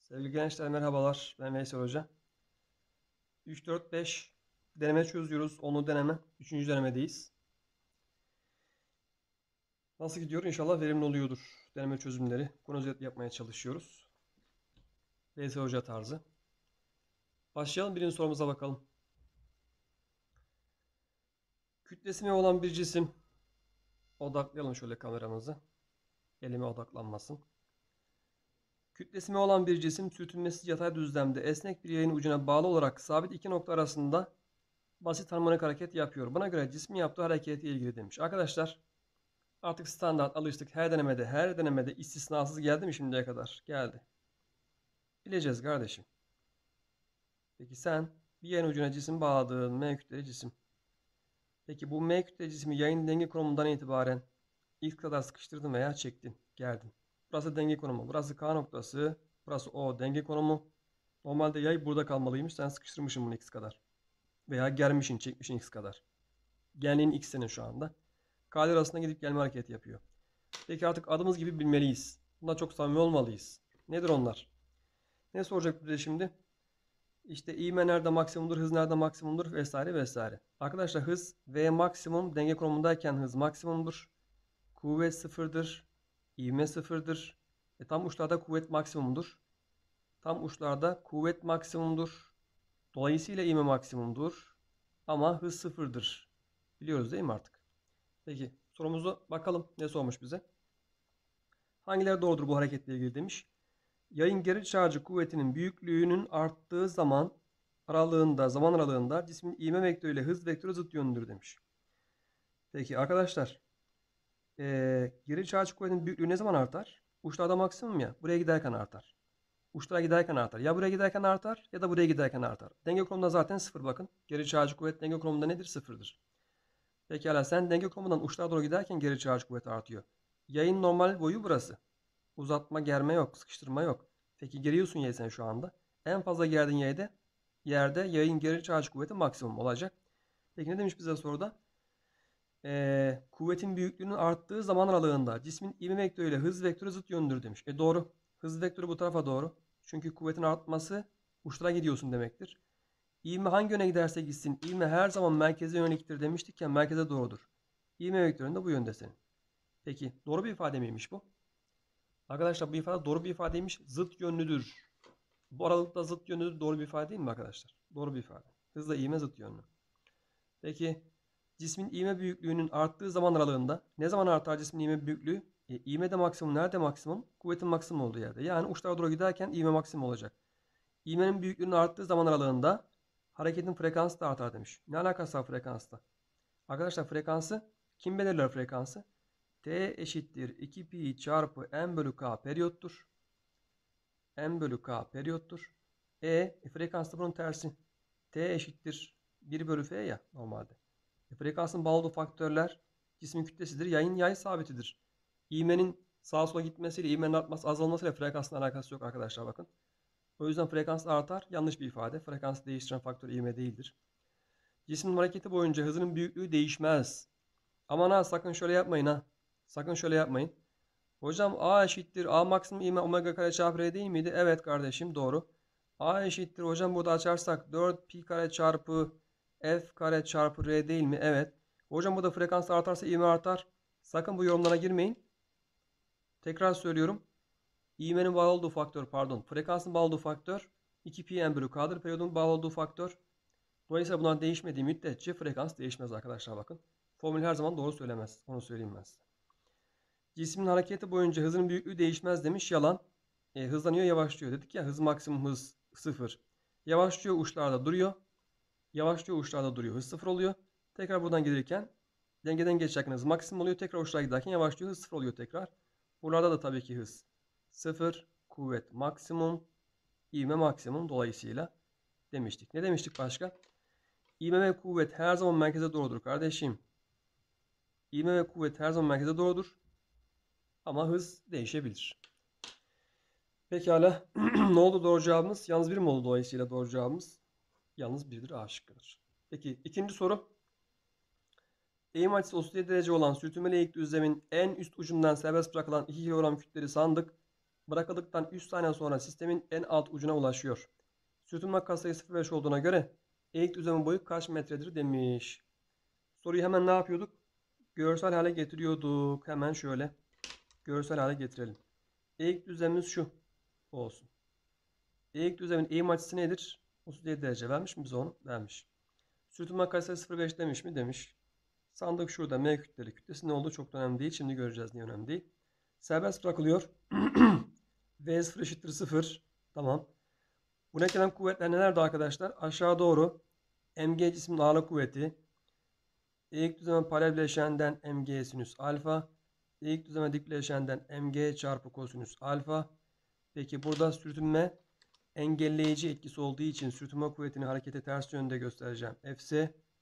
Sevgili gençler merhabalar. Ben Veysel Hoca. 3, 4, 5 deneme çözüyoruz. Onu deneme. 3. denemedeyiz. Nasıl gidiyor? İnşallah verimli oluyordur. Deneme çözümleri. Konu özet yapmaya çalışıyoruz. Veysel Hoca tarzı. Başlayalım. Birinci sorumuza bakalım. Kütlesi mi olan bir cisim. Odaklayalım şöyle kameramızı. Elime odaklanmasın. Kütlesi mi olan bir cisim sürtünmesiz yatay düzlemde esnek bir yayın ucuna bağlı olarak sabit iki nokta arasında basit harmonik hareket yapıyor. Buna göre cismin yaptığı hareketi ilgili demiş. Arkadaşlar artık standart alıştık. Her denemede istisnasız geldi mi şimdiye kadar? Geldi. Bileceğiz kardeşim. Peki sen bir yayın ucuna cisim bağladığın M kütleli cisim. Peki bu M kütleli cismi yayın denge konumundan itibaren ilk kadar sıkıştırdın veya çektin. Geldin. Burası denge konumu. Burası K noktası. Burası O denge konumu. Normalde yay burada kalmalıymış. Sen sıkıştırmışsın bunu X kadar. Veya germişsin, çekmişsin X kadar. Genliğin X senin şu anda. K'lar arasında gidip gelme hareketi yapıyor. Peki artık adımız gibi bilmeliyiz. Buna çok samimi olmalıyız. Nedir onlar? Ne soracak bize şimdi? İşte ivme nerede maksimumdur, hız nerede maksimumdur vesaire vesaire. Arkadaşlar hız V maksimum denge konumundayken hız maksimumdur. Kuvvet sıfırdır. İvme sıfırdır. Tam uçlarda kuvvet maksimumdur. Tam uçlarda kuvvet maksimumdur. Dolayısıyla ivme maksimumdur. Ama hız sıfırdır. Biliyoruz değil mi artık? Peki sorumuzu bakalım ne sormuş bize? Hangileri doğrudur bu hareketle ilgili demiş. Yayın geri çağrıcı kuvvetinin büyüklüğünün arttığı zaman aralığında cismin ivme vektörü ile hız vektörü zıt yönlüdür demiş. Peki arkadaşlar geri çağrıcı kuvvetin büyüklüğü ne zaman artar? Uçlarda maksimum ya. Buraya giderken artar. Uçlara giderken artar. Ya buraya giderken artar ya da buraya giderken artar. Denge konumunda zaten sıfır bakın. Geri çağrıcı kuvvet denge konumunda nedir? Sıfırdır. Pekala sen denge konumundan uçlara doğru giderken geri çağrıcı kuvvet artıyor. Yayın normal boyu burası. Uzatma, germe yok, sıkıştırma yok. Peki geriyorsun yay sen şu anda. En fazla gerdiğin yerde yayın geri çağrıcı kuvveti maksimum olacak. Peki ne demiş bize soruda? Kuvvetin büyüklüğünün arttığı zaman aralığında cismin ivme vektörü ile hız vektörü zıt yönlüdür demiş. Doğru. Hız vektörü bu tarafa doğru. Çünkü kuvvetin artması uçlara gidiyorsun demektir. İvme hangi yöne giderse gitsin ivme her zaman merkeze yöneliktir demiştik ya merkeze doğrudur. İvme vektörün de bu yönde senin. Peki doğru bir ifade miymiş bu? Arkadaşlar bu ifade doğru bir ifadeymiş. Zıt yönlüdür. Bu aralıkta zıt yönlüdür doğru bir ifade değil mi arkadaşlar? Doğru bir ifade. Hızla ivme zıt yönlü. Peki cismin ivme büyüklüğünün arttığı zaman aralığında ne zaman artar cismin ivme büyüklüğü? İvme de maksimum nerede maksimum? Kuvvetin maksimum olduğu yerde. Yani uçlara doğru giderken ivme maksimum olacak. İvmenin büyüklüğünün arttığı zaman aralığında hareketin frekansı da artar demiş. Ne alakası var frekansla? Arkadaşlar frekansı kim belirler frekansı? T eşittir 2 pi çarpı n bölü k periyottur. N bölü k periyottur. Frekans da bunun tersi. T eşittir 1 bölü f ya normalde. Frekansın bağlı olduğu faktörler cismin kütlesidir. Yayın yay sabitidir. İğmenin sağa sola gitmesiyle ivmenin artması azalmasıyla frekansın alakası yok arkadaşlar bakın. O yüzden frekans artar. Yanlış bir ifade. Frekansı değiştiren faktör ivme değildir. Cismin hareketi boyunca hızının büyüklüğü değişmez. Aman ha sakın şöyle yapmayın ha. Sakın şöyle yapmayın. Hocam A eşittir A maksimum ivme omega kare çarpı R değil miydi? Evet kardeşim doğru. A eşittir hocam burada açarsak 4 pi kare çarpı F kare çarpı R değil mi? Evet. Hocam burada frekans artarsa ivme artar. Sakın bu yorumlara girmeyin. Tekrar söylüyorum. İvmenin bağlı olduğu faktör frekansın bağlı olduğu faktör 2 pi n bölü k'dır. Periyodun bağlı olduğu faktör. Dolayısıyla bunlar değişmediği müddetçe frekans değişmez arkadaşlar bakın. Formül her zaman doğru söylemez. Onu söyleyeyim ben size. Cismin hareketi boyunca hızının büyüklüğü değişmez demiş. Yalan. Hızlanıyor yavaşlıyor. Dedik ya hız maksimum hız 0. Yavaşlıyor uçlarda duruyor. Yavaşlıyor uçlarda duruyor. Hız 0 oluyor. Tekrar buradan gelirken dengeden geçerken hız maksimum oluyor. Tekrar uçlara giderken yavaşlıyor. Hız 0 oluyor tekrar. Buralarda da tabii ki hız 0. Kuvvet maksimum. İvme maksimum dolayısıyla demiştik. Ne demiştik başka? İvme ve kuvvet her zaman merkeze doğrudur kardeşim. İvme ve kuvvet her zaman merkeze doğrudur. Ama hız değişebilir. Pekala. Ne oldu doğru cevabımız? Yalnız bir mi oldu dolayısıyla doğru cevabımız? Yalnız birdir. A şıkkıdır. Peki ikinci soru. Eğim açısı 37 derece olan sürtünmeli eğik düzlemin en üst ucundan serbest bırakılan 2 kilogram kütleli sandık bırakıldıktan 3 saniye sonra sistemin en alt ucuna ulaşıyor. Sürtünme katsayı 0,5 olduğuna göre eğik düzlemin boyu kaç metredir demiş. Soruyu hemen ne yapıyorduk? Görsel hale getiriyorduk. Hemen şöyle görsel hale getirelim. Eğik düzlemimiz şu olsun. Eğik düzlemin eğim açısı nedir? 37 derece vermiş mi bize onu? Vermiş. Sürtünme katsayı 0,5 demiş mi? Demiş. Sandık şurada. M kütleli. Kütlesi ne olduğu çok da önemli değil. Şimdi göreceğiz niye önemli değil. Serbest bırakılıyor. V0 eşittir 0. Tamam. Bu eklenen kuvvetler nelerdi arkadaşlar? Aşağı doğru mg cismin ağırlık kuvveti. Eğik düzleme paralel bileşenden mg sinüs alfa. Eğik düzleme dik bileşenden mg çarpı kosinüs alfa. Peki burada sürtünme engelleyici etkisi olduğu için sürtünme kuvvetini harekete ters yönde göstereceğim. Fs.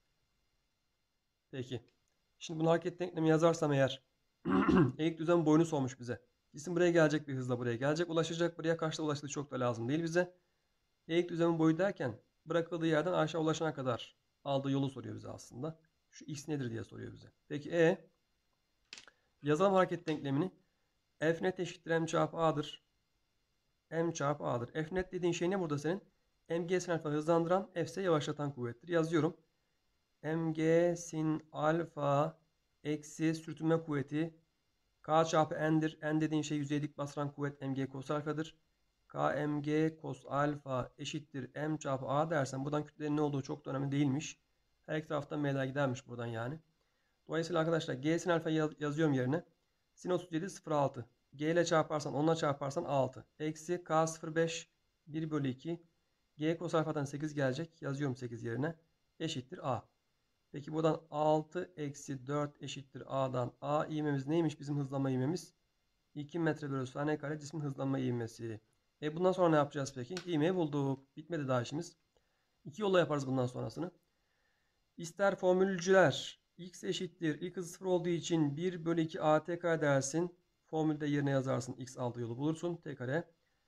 Peki. Şimdi bunu hareket denklemi yazarsam eğer eğik düzlem boyunu sormuş bize. Cisim buraya gelecek, bir hızla buraya gelecek. Ulaşacak. Buraya kaçta ulaştığı çok da lazım değil bize. Eğik düzlemin boyu derken bırakıldığı yerden aşağı ulaşana kadar aldığı yolu soruyor bize aslında. Şu x nedir diye soruyor bize. Peki yazalım hareket denklemini. F net eşittir m çarpı a'dır. M çarpı a'dır. F net dediğin şey ne burada senin? Mg sin alfa hızlandıran, F ise yavaşlatan kuvvettir. Yazıyorum. Mg sin alfa eksi sürtünme kuvveti K çarpı n'dir. N dediğin şey yüzeye dik bastıran kuvvet mg cos alfadır. Kmg cos alfa eşittir m çarpı a dersen buradan kütlenin ne olduğu çok da önemli değilmiş. Her iki taraftan m'ler gidermiş buradan yani. Dolayısıyla arkadaşlar g sin alfa yazıyorum yerine. Sin 37 0,6. G ile çarparsan 10 ile çarparsan 6. Eksi K 0,5 1 bölü 2. G cos alfadan 8 gelecek. Yazıyorum 8 yerine. Eşittir A. Peki buradan 6 eksi 4 eşittir A'dan. A ivmemiz neymiş bizim hızlanma ivmemiz? 2 metre bölü saniye kare cismin hızlanma ivmesi. Bundan sonra ne yapacağız peki? İvmeyi bulduk. Bitmedi daha işimiz. İki yolla yaparız bundan sonrasını. İster formülcüler x eşittir ilk hızı 0 olduğu için 1 bölü 2 at kare dersin. Formülde yerine yazarsın. X aldığı yolu bulursun. T kare.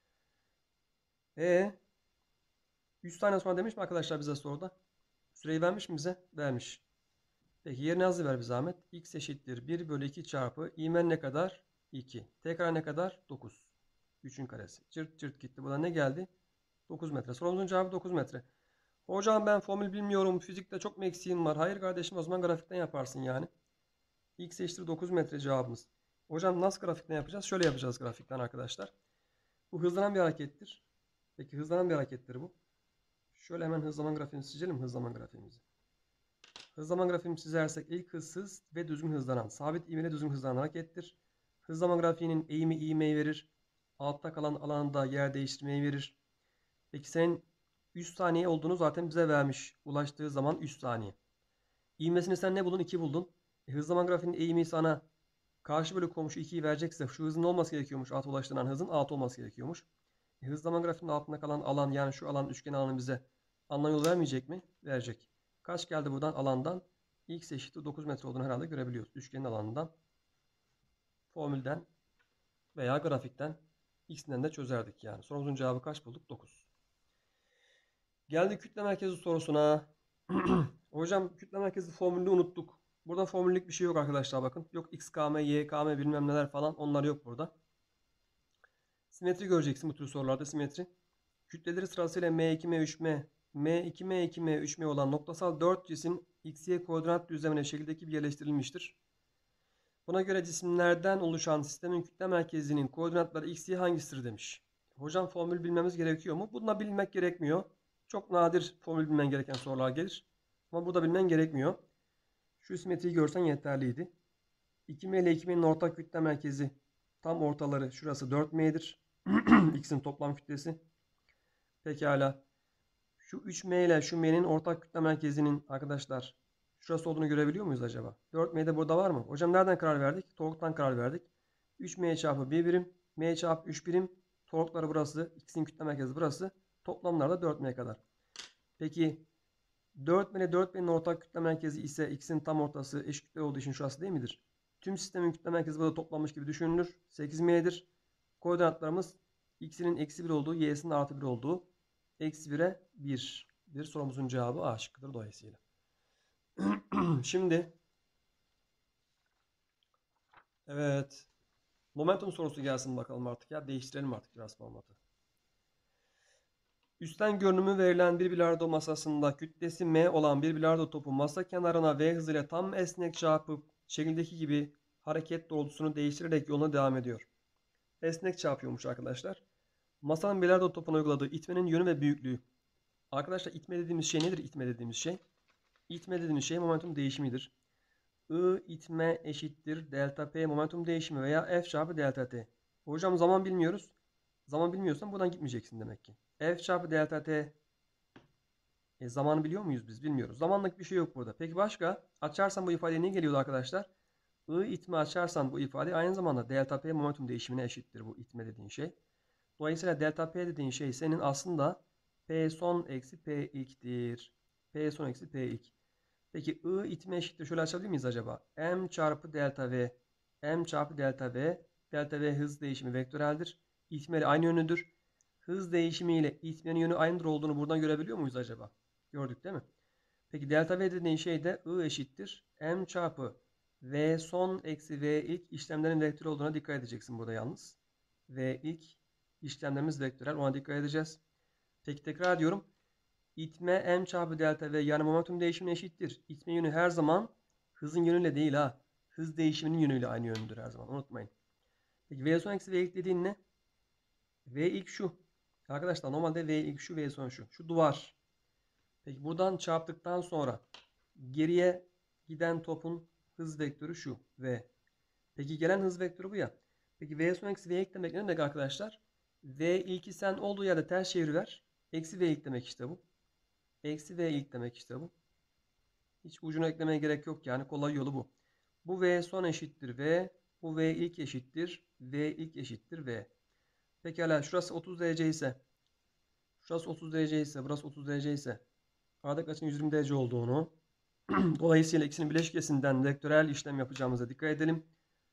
100 tane sonra demiş mi arkadaşlar bize soruda? Süreyi vermiş mi bize? Vermiş. Peki yerine yazıver bir zahmet. X eşittir 1 bölü 2 çarpı ivmen ne kadar? 2. T kare ne kadar? 9. 3'ün karesi. Cırt cırt gitti. Buna ne geldi? 9 metre. Sorumuzun cevabı 9 metre. Hocam ben formül bilmiyorum. Fizikte çok mu eksiğim var? Hayır kardeşim, o zaman grafikten yaparsın yani. X eşittir 9 metre cevabımız. Hocam nasıl grafikten yapacağız? Şöyle yapacağız grafikten arkadaşlar. Bu hızlanan bir harekettir. Peki hızlanan bir harekettir bu. Şöyle hemen hızlaman grafiğini çizelim. Hızlaman grafiğimizi. Hızlaman grafiğimizi çizersek ilk hızsız ve düzgün hızlanan, sabit ivmeyle düzgün hızlanan harekettir. Hızlaman grafiğinin eğimi ivmeyi verir. Altta kalan alanda yer değiştirmeyi verir. Peki senin 100 saniye olduğunu zaten bize vermiş. Ulaştığı zaman 100 saniye. İvmesini sen ne buldun? 2 buldun. Hızlaman grafiğinin eğimi sana karşı bölü komşu 2'yi verecekse şu hızın olması gerekiyormuş. Alta ulaştıran hızın 6 olması gerekiyormuş. Hızlaman grafiğinin altında kalan alan, yani şu alan, üçgen alanı bize anlam yolu vermeyecek mi? Verecek. Kaç geldi buradan alandan? X eşittir 9 metre olduğunu herhalde görebiliyoruz. Üçgenin alanından, formülden veya grafikten ikisinden de çözerdik yani. Sorumuzun cevabı kaç bulduk? 9. Geldik kütle merkezi sorusuna. Hocam kütle merkezi formülünü unuttuk. Burada formüllük bir şey yok arkadaşlar, bakın. Yok xkm, ykm bilmem neler falan, onlar yok burada. Simetri göreceksin bu tür sorularda, simetri. Kütleleri sırasıyla m2, m3m, m2, m2, m3m olan noktasal 4 cisim x-y koordinat düzlemine şekildeki bir yerleştirilmiştir. Buna göre cisimlerden oluşan sistemin kütle merkezinin koordinatları x-y hangisidir demiş. Hocam formül bilmemiz gerekiyor mu? Bununla bilmek gerekmiyor. Çok nadir formül bilmen gereken sorular gelir. Ama burada bilmen gerekmiyor. Şu simetriyi görsen yeterliydi. 2m ile 2m'nin ortak kütle merkezi tam ortaları şurası 4m'dir. X'in toplam kütlesi. Pekala. Şu 3m ile şu m'nin ortak kütle merkezinin arkadaşlar şurası olduğunu görebiliyor muyuz acaba? 4m de burada var mı? Hocam nereden karar verdik? Torktan karar verdik. 3m çarpı 1 birim, m çarpı 3 birim. Torkları burası. X'in kütle merkezi burası. Toplamlar da 4m kadar. Peki 4m ile 4m'nin ortak kütle merkezi ise x'in tam ortası eşit kütle olduğu için şurası değil midir? Tüm sistemin kütle merkezi burada toplanmış gibi düşünülür. 8m'dir. Koordinatlarımız x'inin eksi 1 olduğu, y'sinin artı 1 olduğu. Eksi 1'e 1'dir. Sorumuzun cevabı A şıkkıdır dolayısıyla. Şimdi evet, Momentum sorusu gelsin bakalım artık ya. Değiştirelim artık biraz formatı. Üstten görünümü verilen bir bilardo masasında kütlesi m olan bir bilardo topu masa kenarına v hızıyla tam esnek çarpıp şekildeki gibi hareket doğrultusunu değiştirerek yoluna devam ediyor. Esnek çarpıyormuş arkadaşlar. Masanın bilardo topuna uyguladığı itmenin yönü ve büyüklüğü. Arkadaşlar itme dediğimiz şey nedir? İtme dediğimiz şey. İtme dediğimiz şey momentum değişimidir. I itme eşittir delta P momentum değişimi veya F çarpı delta T. Hocam zaman bilmiyoruz. Zaman bilmiyorsan buradan gitmeyeceksin demek ki. F çarpı delta T. Zamanı biliyor muyuz biz? Bilmiyoruz. Zamanlık bir şey yok burada. Peki başka? Açarsan bu ifade ne geliyordu arkadaşlar? I itme açarsan bu ifade aynı zamanda delta P momentum değişimine eşittir bu itme dediğin şey. Dolayısıyla delta P dediğin şey senin aslında P son eksi P ilk'tir. P son eksi P ilk. Peki I itme eşittir. Şöyle açabilir miyiz acaba? M çarpı delta V. M çarpı delta V. Delta V hız değişimi vektöreldir. İtmeleri aynı yönlüdür. Hız değişimiyle itmenin yönü aynıdır olduğunu buradan görebiliyor muyuz acaba? Gördük değil mi? Peki delta V dediğin şey de I eşittir. M çarpı V son eksi V ilk işlemlerin vektörel olduğuna dikkat edeceksin burada yalnız. V ilk işlemlerimiz vektörel. Ona dikkat edeceğiz. Peki tekrar ediyorum. İtme m çarpı delta V yani momentum değişimine eşittir. İtme yönü her zaman hızın yönüyle değil ha. Hız değişiminin yönüyle aynı yönüdür her zaman. Unutmayın. Peki V son eksi V ilk dediğin ne? V ilk şu. Arkadaşlar normalde V ilk şu, V son şu. Şu duvar. Peki buradan çarptıktan sonra geriye giden topun hız vektörü şu. V. Peki gelen hız vektörü bu ya. Peki V son eksi V ilk demek ne demek arkadaşlar? V ilki sen olduğu yerde ters çeviriver. Eksi V ilk demek işte bu. Eksi V ilk demek işte bu. Hiç ucuna eklemeye gerek yok yani kolay yolu bu. Bu V son eşittir V. Bu V ilk eşittir. V ilk eşittir V. Pekala şurası 30 derece ise. Şurası 30 derece ise. Burası 30 derece ise. Aradaki açının 120 derece olduğunu. Dolayısıyla ikisinin bileşkesinden vektörel işlem yapacağımıza dikkat edelim.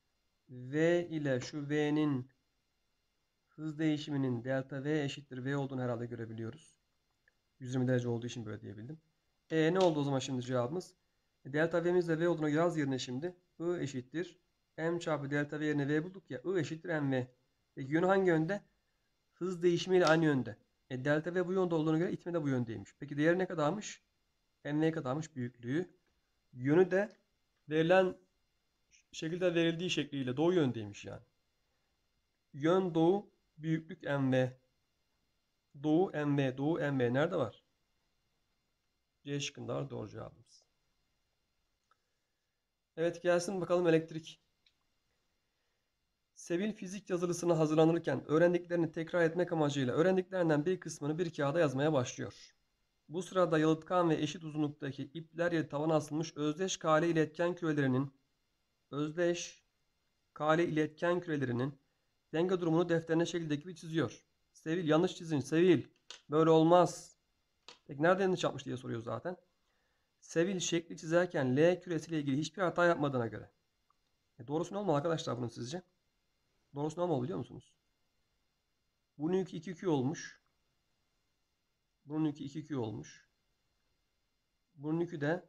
V ile şu V'nin hız değişiminin delta V eşittir V olduğunu herhalde görebiliyoruz. 120 derece olduğu için böyle diyebildim. Ne oldu o zaman şimdi cevabımız? Delta V'miz de V olduğunu yaz yerine şimdi. I eşittir. M çarpı delta V yerine V bulduk ya. I eşittir mv. Peki yönü hangi yönde? Hız değişimiyle aynı yönde. Delta V bu yönde olduğuna göre itme de bu yöndeymiş. Peki değeri ne kadarmış? Mv kadarmış büyüklüğü. Yönü de verilen şekilde verildiği şekliyle doğu yöndeymiş yani. Yön doğu, büyüklük mv. Doğu mv, doğu mv nerede var? C şıkkında var doğru cevabımız. Evet gelsin bakalım elektrik. Sevil fizik yazılısına hazırlanırken öğrendiklerini tekrar etmek amacıyla öğrendiklerinden bir kısmını bir kağıda yazmaya başlıyor. Bu sırada yalıtkan ve eşit uzunluktaki ipler ile tavana asılmış özdeş kare iletken kürelerinin denge durumunu defterine şekildeki gibi çiziyor. Sevil yanlış çizin. Sevil böyle olmaz. Peki nerede yanlış yapmış diye soruyor zaten. Sevil şekli çizerken L küresiyle ilgili hiçbir hata yapmadığına göre. Doğrusu ne olmalı arkadaşlar bunun sizce? Doğrusu ne olmalı biliyor musunuz? Bunun yükü 2Q olmuş. Bunun yükü 2Q olmuş. Bunun yükü de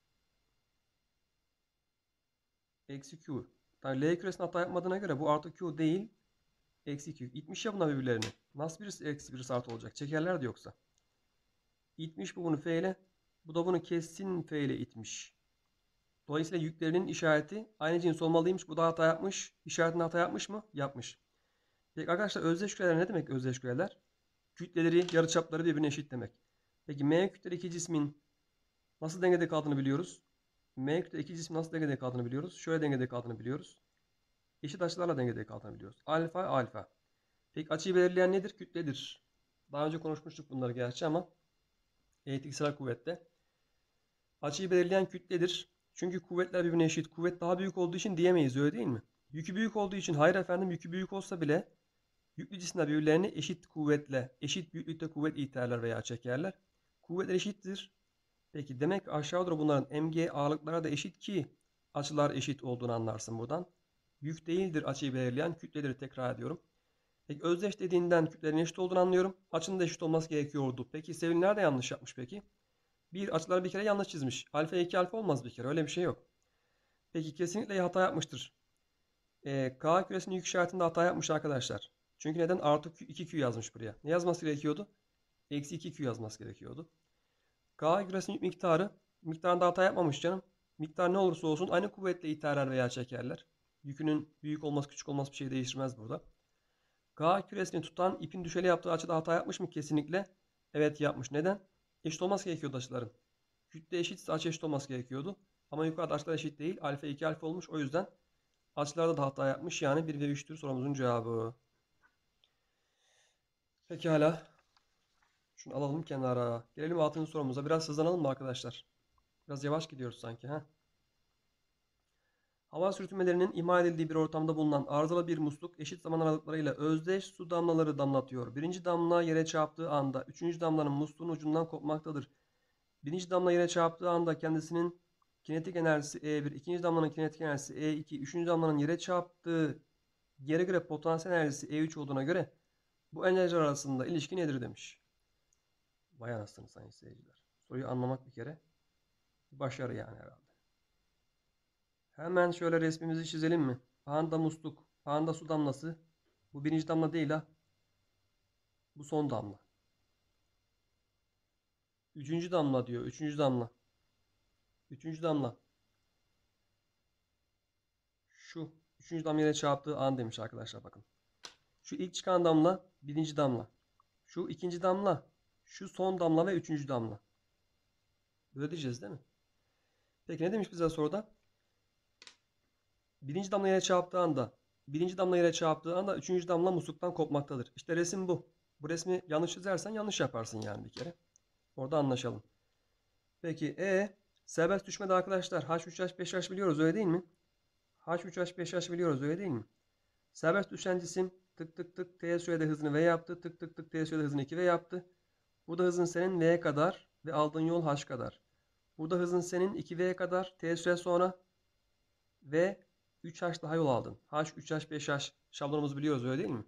eksi Q. Yani L küresine hata yapmadığına göre bu artı Q değil. Eksi Q. İtmiş ya bunlar birbirlerini. Nasıl birisi eksi birisi artı olacak? Çekerler de yoksa. İtmiş bu bunu F ile. Bu da bunu kesin F ile itmiş. Dolayısıyla yüklerinin işareti aynı cins olmalıymış. Bu da hata yapmış. İşaretinde hata yapmış mı? Yapmış. Peki arkadaşlar özdeş küreler ne demek özdeş küreler? Kütleleri, yarıçapları birbirine eşit demek. Peki M kütleli iki cismin nasıl dengede kaldığını biliyoruz. M kütleli iki cismin nasıl dengede kaldığını biliyoruz. Şöyle dengede kaldığını biliyoruz. Eşit açılarla dengede kaldığını biliyoruz. Alfa, alfa. Peki açıyı belirleyen nedir? Kütledir. Daha önce konuşmuştuk bunları gerçi ama elektriksel kuvvette. Açıyı belirleyen kütledir. Çünkü kuvvetler birbirine eşit. Kuvvet daha büyük olduğu için diyemeyiz öyle değil mi? Yükü büyük olduğu için hayır efendim yükü büyük olsa bile yüklü cisimler birbirlerini eşit kuvvetle, eşit büyüklükte kuvvet iterler veya çekerler. Kuvvetler eşittir. Peki demek aşağı doğru bunların mg ağırlıklara da eşit ki açılar eşit olduğunu anlarsın buradan. Yük değildir açıyı belirleyen kütleleri tekrar ediyorum. Peki özdeş dediğinden kütlelerin eşit olduğunu anlıyorum. Açının da eşit olması gerekiyordu. Peki Sevil nerede yanlış yapmış peki? Bir açıları bir kere yanlış çizmiş. Alfa 2 alfa olmaz bir kere öyle bir şey yok. Peki kesinlikle hata yapmıştır. K küresinin yük işaretinde hata yapmış arkadaşlar. Çünkü neden? Artı 2Q yazmış buraya. Ne yazması gerekiyordu? Eksi 2Q yazması gerekiyordu. K küresinin yük miktarında hata yapmamış canım. Miktar ne olursa olsun aynı kuvvetle iterler veya çekerler. Yükünün büyük olması küçük olması bir şey değiştirmez burada. K küresini tutan ipin düşeli yaptığı açıda hata yapmış mı? Kesinlikle. Evet yapmış. Neden? Eşit olması gerekiyordu açıların. Kütle eşitse açı eşit olması gerekiyordu. Ama yukarıda açılar eşit değil. Alfa 2 alfa olmuş. O yüzden açılarda da hata yapmış. Yani 1 ve 3'tür sorumuzun cevabı. Pekala. Şunu alalım kenara. Gelelim 6. sorumuza. Biraz hızlanalım mı arkadaşlar? Biraz yavaş gidiyoruz sanki. Hava sürtünmelerinin ihmal edildiği bir ortamda bulunan arızalı bir musluk eşit zaman aralıklarıyla özdeş su damlaları damlatıyor. Birinci damla yere çarptığı anda üçüncü damlanın musluğun ucundan kopmaktadır. Birinci damla yere çarptığı anda kendisinin kinetik enerjisi E1, ikinci damlanın kinetik enerjisi E2, üçüncü damlanın yere çarptığı yere göre potansiyel enerjisi E3 olduğuna göre bu enerjiler arasında ilişki nedir demiş. Vay anasını sayın seyirciler. Soruyu anlamak bir kere başarı yani herhalde. Hemen şöyle resmimizi çizelim mi? Panda musluk, panda su damlası. Bu birinci damla değil ha. Bu son damla. Üçüncü damla diyor. Üçüncü damla. Üçüncü damla. Şu. Üçüncü damla yere çarptığı an demiş arkadaşlar bakın. Şu ilk çıkan damla birinci damla. Şu ikinci damla. Şu son damla ve üçüncü damla. Böyle diyeceğiz değil mi? Peki ne demiş bize soruda? Birinci damla yere çarptığı anda. Birinci damla yere çarptığı anda üçüncü damla musluktan kopmaktadır. İşte resim bu. Bu resmi yanlış çizersen yanlış yaparsın yani bir kere. Orada anlaşalım. Peki serbest düşmede arkadaşlar H3H5H biliyoruz öyle değil mi? H3H5H biliyoruz öyle değil mi? Serbest düşen cisim tık tık tık t sürede hızını v yaptı. Tık tık tık t sürede hızını 2v yaptı. Burada hızın senin v kadar ve aldığın yol h kadar. Burada hızın senin 2v kadar t süre sonra ve 3h daha yol aldın. H, 3h, 5h şablonumuzu biliyoruz öyle değil mi?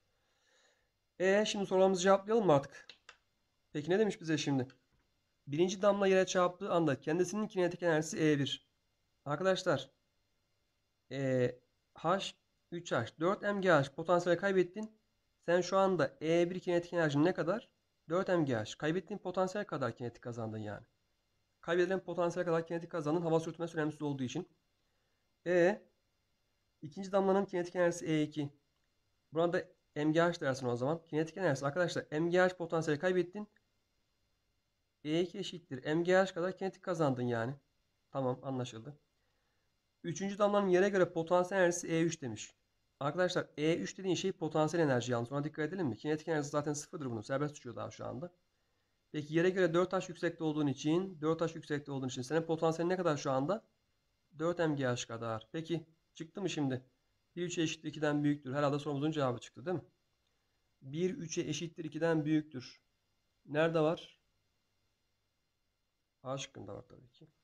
Şimdi sorularımızı cevaplayalım mı artık? Peki ne demiş bize şimdi? Birinci damla yere çarptığı anda kendisinin kinetik enerjisi E1. Arkadaşlar H, 3H, 4 MGH potansiyel kaybettin. Sen şu anda E1 kinetik enerjin ne kadar? 4 MGH. Kaybettiğin potansiyel kadar kinetik kazandın yani. Kaybedilen potansiyel kadar kinetik kazandın. Hava sürtünmesi önemsiz olduğu için. İkinci damlanın kinetik enerjisi E2. Burada MGH dersin o zaman. Kinetik enerjisi arkadaşlar MGH potansiyeli kaybettin. E2 eşittir. MGH kadar kinetik kazandın yani. Tamam anlaşıldı. Üçüncü damlanın yere göre potansiyel enerjisi E3 demiş. Arkadaşlar E3 dediğin şey potansiyel enerji yalnız. Ona dikkat edelim mi? Kinetik enerjisi zaten sıfırdır bunun. Serbest uçuyor daha şu anda. Peki yere göre 4H yüksekte olduğun için 4H yüksekte olduğun için senin potansiyelin ne kadar şu anda? 4 MGH kadar. Peki çıktı mı şimdi? 1 3'e eşittir 2'den büyüktür. Herhalde sorumuzun cevabı çıktı değil mi? 1 3'e eşittir 2'den büyüktür. Nerede var? A şıkkında var tabii ki.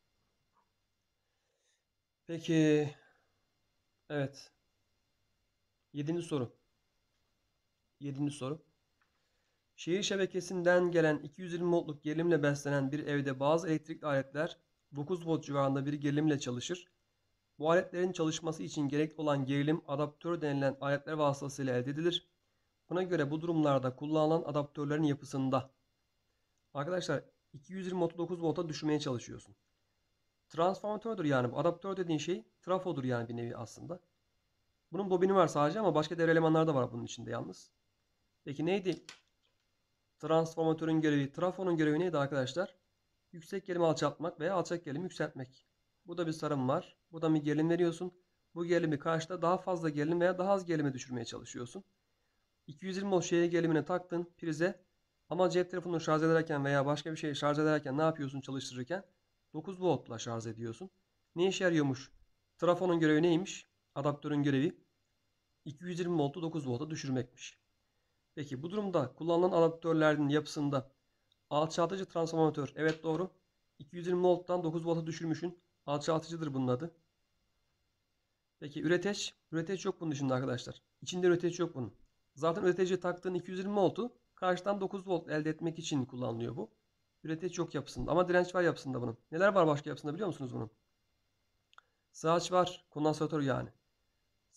Peki. Evet. 7. soru. 7. soru. Şehir şebekesinden gelen 220 voltluk gerilimle beslenen bir evde bazı elektrikli aletler 9 volt civarında bir gerilimle çalışır. Bu aletlerin çalışması için gerekli olan gerilim adaptör denilen aletler vasıtasıyla elde edilir. Buna göre bu durumlarda kullanılan adaptörlerin yapısında arkadaşlar 220 voltu 9 volta düşürmeye çalışıyorsun. Transformatördür yani bu. Adaptör dediğin şey trafodur yani bir nevi aslında. Bunun bobini var sadece ama başka devre elemanlar da var bunun içinde yalnız. Peki neydi? Transformatörün görevi, trafonun görevi neydi arkadaşlar? Yüksek gerilimi alçaltmak veya alçak gerilimi yükseltmek. Burada bir sarım var. Buradan bir gerilim veriyorsun. Bu gerilimi karşıda daha fazla gerilim veya daha az gerilime düşürmeye çalışıyorsun. 220 volt şehir gerilimini taktın prize. Ama cep telefonunu şarj ederken veya başka bir şeyi şarj ederken ne yapıyorsun çalıştırırken? 9 voltla şarj ediyorsun. Ne işe yarıyormuş? Trafonun görevi neymiş? Adaptörün görevi 220 voltu 9 volta düşürmekmiş. Peki bu durumda kullanılan adaptörlerin yapısında alçaltıcı transformatör. Evet doğru. 220 volttan 9 volta düşürmüşün. Alçaltıcıdır bunun adı. Peki üreteç. Üreteç yok bunun dışında arkadaşlar. İçinde üreteç yok bunun. Zaten üreteciye taktığın 220 voltu karşıdan 9 volt elde etmek için kullanılıyor bu. Üreteç yok yapısında. Ama direnç var yapısında bunun. Neler var başka yapısında biliyor musunuz bunun? Sağaç var. Kondansatör yani.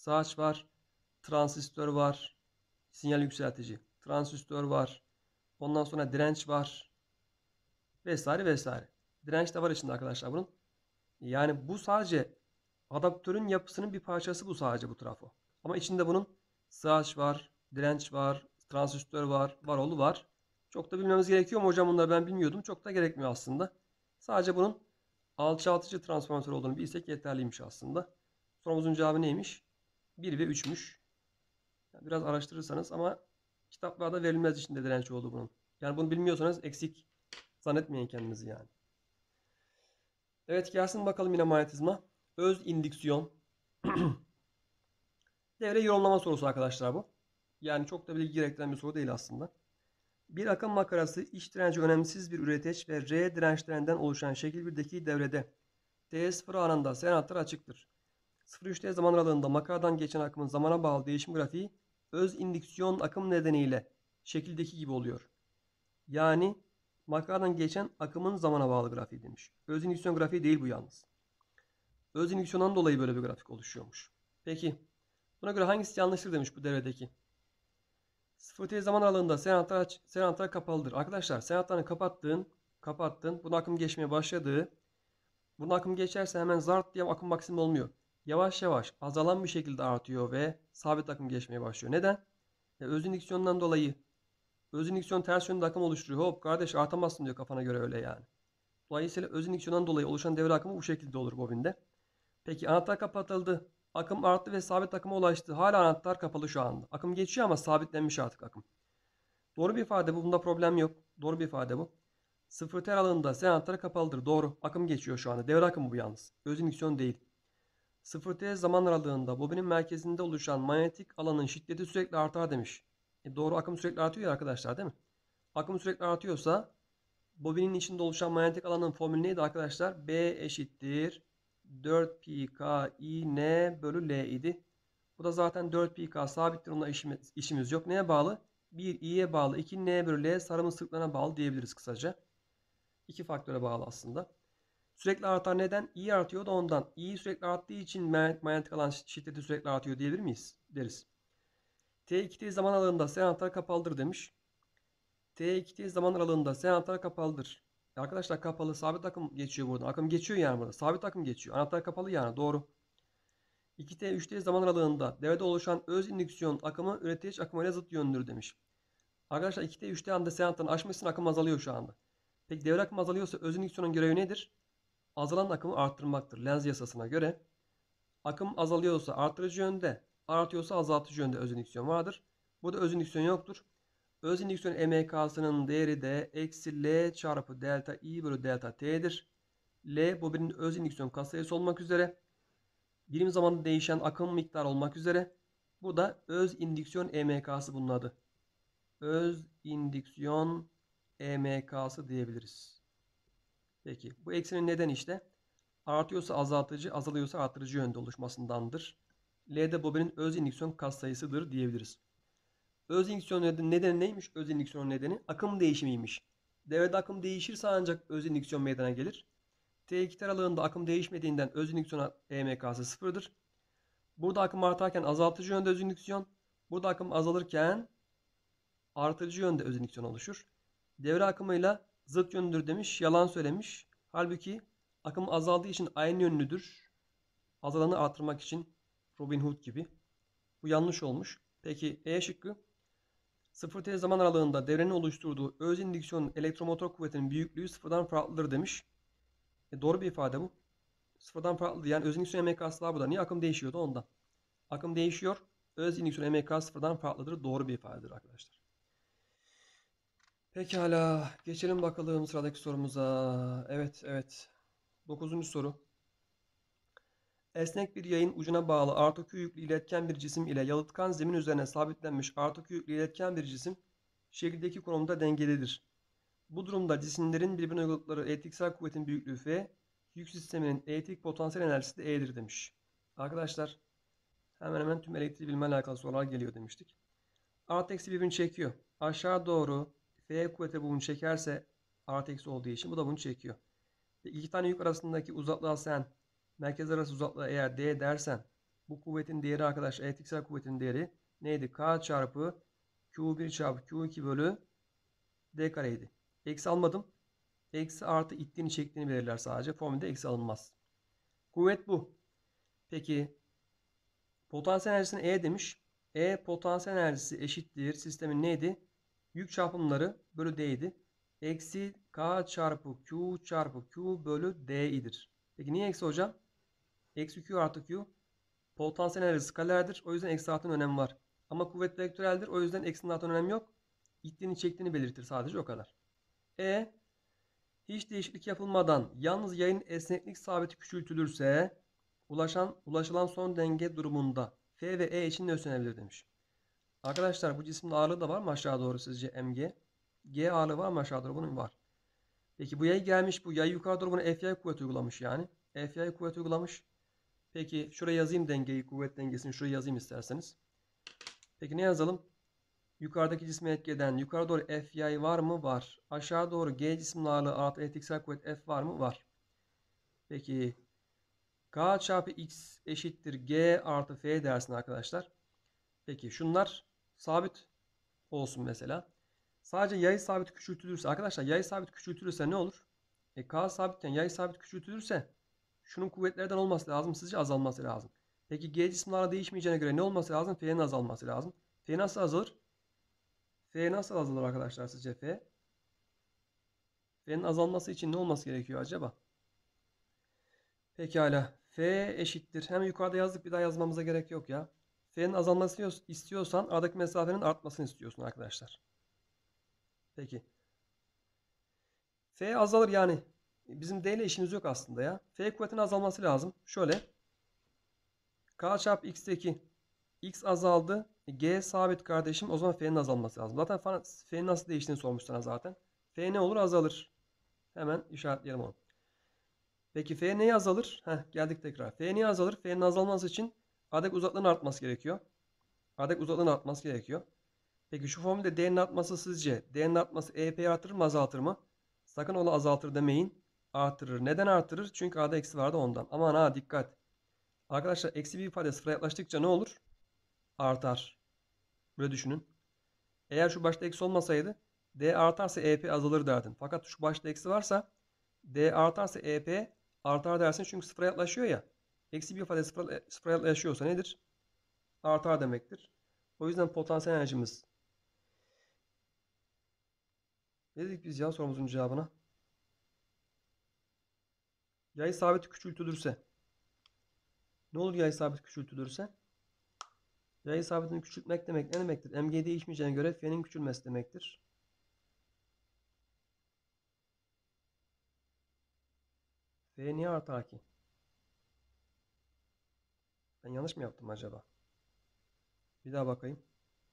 Saç var. Transistör var. Sinyal yükseltici. Transistör var. Ondan sonra direnç var. Vesaire vesaire. Direnç de var içinde arkadaşlar bunun. Yani bu sadece adaptörün yapısının bir parçası, bu sadece bu trafo. Ama içinde bunun sığaç var, direnç var, transistör var, varolu var. Çok da bilmemiz gerekiyor mu hocam bunları, ben bilmiyordum. Çok da gerekmiyor aslında. Sadece bunun alçaltıcı transformatör olduğunu bilsek yeterliymiş aslında. Sorumuzun cevabı neymiş? 1 ve 3'müş. Yani biraz araştırırsanız, ama kitaplarda verilmez içinde direnç olduğu bunun. Yani bunu bilmiyorsanız eksik zannetmeyin kendinizi yani. Evet, gelsin bakalım yine manyetizma. Öz indüksiyon. Devre yorumlama sorusu arkadaşlar bu. Yani çok da bilgi gerektiren bir soru değil aslında. Bir akım makarası iç direnci önemsiz bir üreteç ve R dirençlerinden oluşan şekil 1'deki devrede T0 anında S anahtarı açıktır. 0-3T zaman aralığında makaradan geçen akımın zamana bağlı değişim grafiği öz indüksiyon akım nedeniyle şekildeki gibi oluyor. Yani makaradan geçen akımın zamana bağlı grafiği demiş. Öz indüksiyon grafiği değil bu yalnız. Öz indüksiyondan dolayı böyle bir grafik oluşuyormuş. Peki buna göre hangisi yanlıştır demiş bu devredeki. 0T zaman aralığında sen anahtar kapalıdır. Arkadaşlar sen anahtarını kapattın. Buna akım geçmeye başladı. Buna akım geçerse hemen zart diye akım maksimum olmuyor. Yavaş yavaş azalan bir şekilde artıyor ve sabit akım geçmeye başlıyor. Neden? Öz indüksiyondan dolayı. Öz indüksiyon ters yönde akım oluşturuyor. Hop kardeş, artamazsın diyor kafana göre öyle yani. Dolayısıyla öz indüksiyondan dolayı oluşan devre akımı bu şekilde olur bobinde. Peki anahtar kapatıldı. Akım arttı ve sabit akıma ulaştı. Hala anahtar kapalı şu anda. Akım geçiyor ama sabitlenmiş artık akım. Doğru bir ifade bu. Bunda problem yok. Doğru bir ifade bu. 0T aralığında S anahtarı kapalıdır. Doğru. Akım geçiyor şu anda. Devre akımı bu yalnız. Öz indüksiyon değil. 0T zaman aralığında bobinin merkezinde oluşan manyetik alanın şiddeti sürekli artar demiş. Doğru, akım sürekli artıyor ya arkadaşlar, değil mi? Akım sürekli artıyorsa bobinin içinde oluşan manyetik alanın formülü neydi arkadaşlar? B eşittir 4π N bölü L idi. Bu da zaten 4πk sabittir. Onunla işimiz yok. Neye bağlı? 1 i'ye bağlı. 2 N bölü L sarımın sıklığına bağlı diyebiliriz kısaca. İki faktöre bağlı aslında. Sürekli artar neden? I artıyor da ondan. I sürekli arttığı için manyetik alan şiddeti sürekli artıyor diyebilir miyiz? Deriz. T2T zaman aralığında S anahtar kapalıdır demiş. T2T zaman aralığında S anahtar kapalıdır. Arkadaşlar kapalı, sabit akım geçiyor buradan. Akım geçiyor yani burada. Sabit akım geçiyor. Anahtar kapalı yani, doğru. 2T 3T zaman aralığında devrede oluşan öz indüksiyon akımı üretici akımıyla zıt yönlüdür demiş. Arkadaşlar 2T 3T anda S anahtarını açmışsın, akım azalıyor şu anda. Peki devre akımı azalıyorsa öz indüksiyonun görevi nedir? Azalan akımı arttırmaktır. Lenz yasasına göre akım azalıyorsa artırıcı yönde, artıyorsa azaltıcı yönde öz indüksiyon vardır. Burada öz indüksiyon yoktur. Öz indüksiyon EMK'sının değeri de eksi L çarpı delta I bölü delta T'dir. L bobinin öz indüksiyon katsayısı olmak üzere, birim zamanda değişen akım miktarı olmak üzere. Bu da öz indüksiyon EMK'sı bunun adı. Öz indüksiyon EMK'sı diyebiliriz. Peki bu eksinin nedeni işte artıyorsa azaltıcı, azalıyorsa artırıcı yönde oluşmasındandır. L de bobinin öz indüksiyon katsayısıdır diyebiliriz. Öz indüksiyon nedeni neymiş? Öz indüksiyon nedeni akım değişimiymiş. Devrede akım değişirse ancak öz indüksiyon meydana gelir. T2 aralığında akım değişmediğinden öz indüksiyon EMK'sı sıfırdır. Burada akım artarken azaltıcı yönde öz indüksiyon, burada akım azalırken artırıcı yönde öz indüksiyon oluşur. Devre akımıyla zıt yönlüdür demiş, yalan söylemiş. Halbuki akım azaldığı için aynı yönlüdür. Azalanı artırmak için Robin Hood gibi. Bu yanlış olmuş. Peki E şıkkı. 0T zaman aralığında devrenin oluşturduğu öz indüksiyon elektromotor kuvvetinin büyüklüğü sıfırdan farklıdır demiş. Doğru bir ifade bu. Sıfırdan farklı, yani öz indüksiyon EMK'sı daha bu da. Niye? Akım değişiyordu ondan. Akım değişiyor. Öz indüksiyon EMK sıfırdan farklıdır. Doğru bir ifadedir arkadaşlar. Pekala. Geçelim bakalım sıradaki sorumuza. Evet. 9. soru. Esnek bir yayın ucuna bağlı artı Q yüklü iletken bir cisim ile yalıtkan zemin üzerine sabitlenmiş artı Q yüklü iletken bir cisim şekildeki konumda dengelidir. Bu durumda cisimlerin birbirine uyguladıkları elektriksel kuvvetin büyüklüğü F, yük sisteminin elektrik potansiyel enerjisi de E'dir demiş. Arkadaşlar hemen hemen tüm elektriği bilme alakalı sorular geliyor demiştik. Artı eksi birbirini çekiyor. Aşağı doğru F kuvveti bunu çekerse artı eksi olduğu için bu da bunu çekiyor. İki tane yük arasındaki uzaklığa sen merkez arası uzaklığa eğer D dersen Bu kuvvetin değeri arkadaşlar, elektriksel kuvvetin değeri neydi? K çarpı Q1 çarpı Q2 bölü D kareydi. Eksi almadım. Eksi artı ittiğini çektiğini belirler sadece. Formülde eksi alınmaz. Kuvvet bu. Peki potansiyel enerjisine E demiş. E potansiyel enerjisi eşittir. Sistemin neydi? Yük çarpımları bölü D'ydi. Eksi K çarpı Q çarpı Q bölü D'dir. Peki niye eksi hocam? Eksi Q artı Q. Potansiyel enerji skalerdir. O yüzden eksi artının önemi var. Ama kuvvet vektöreldir. O yüzden eksinin artının önemi yok. İttiğini çektiğini belirtir sadece o kadar. E hiç değişiklik yapılmadan yalnız yayın esneklik sabiti küçültülürse ulaşılan son denge durumunda F ve E için ne söylenebilir demiş. Arkadaşlar bu cismin ağırlığı da var mı aşağı doğru sizce mg? G ağırlığı var mı aşağı doğru? Bunun var. Peki bu yay gelmiş, bu yay yukarı doğru buna F yay kuvvet uygulamış yani. F yay kuvvet uygulamış. Peki şuraya yazayım dengeyi, kuvvet dengesini şuraya yazayım isterseniz. Peki ne yazalım? Yukarıdaki cisme etki eden yukarı doğru F yay var mı? Var. Aşağı doğru G cismin ağırlığı artı elektriksel kuvvet F var mı? Var. Peki K çarpı X eşittir G artı F dersin arkadaşlar. Peki şunlar sabit olsun mesela. Sadece yay sabit küçültülürse arkadaşlar, yay sabit küçültülürse ne olur? K sabitken yay sabit küçültülürse şunun kuvvetlerden olması lazım. Sizce azalması lazım. Peki G cismleri değişmeyeceğine göre ne olması lazım? F'nin azalması lazım. F nasıl azalır? F nasıl azalır arkadaşlar sizce F? F'nin azalması için ne olması gerekiyor acaba? Pekala. F eşittir. Hem yukarıda yazdık, bir daha yazmamıza gerek yok ya. F'nin azalmasını istiyorsan aradaki mesafenin artmasını istiyorsun arkadaşlar. Peki. F azalır yani. Bizim D ile işimiz yok aslında ya. F kuvvetinin azalması lazım. Şöyle. K çarpı X'teki X azaldı. G sabit kardeşim. O zaman F'nin azalması lazım. Zaten F'nin nasıl değiştiğini sormuş sana zaten. F ne olur? Azalır. Hemen işaretleyelim onu. Peki F neye azalır? Geldik tekrar. F neye azalır? F'nin azalması için adek uzaklığının artması gerekiyor. Adek uzaklığının artması gerekiyor. Peki şu formülde D'nin artması sizce? D'nin artması EP'yi artırır mı, azaltır mı? Sakın onu azaltır demeyin. Artırır. Neden artırır? Çünkü A'da eksi vardı ondan. Aman ha, dikkat. Arkadaşlar eksi bir ifade sıfıra yaklaştıkça ne olur? Artar. Böyle düşünün. Eğer şu başta eksi olmasaydı D artarsa EP azalır derdin. Fakat şu başta eksi varsa D artarsa EP artar dersin. Çünkü sıfıra yaklaşıyor ya. Eksi bir ifade sıfıra yaklaşıyorsa nedir? Artar demektir. O yüzden potansiyel enerjimiz. Ne dedik biz ya sorumuzun cevabına? Yay sabit küçültülürse. Ne olur yay sabit küçültülürse? Yay sabitini küçültmek demek ne demektir? Mg değişmeyeceğine göre F'nin küçülmesi demektir. F niye artar ki? Ben yanlış mı yaptım acaba? Bir daha bakayım.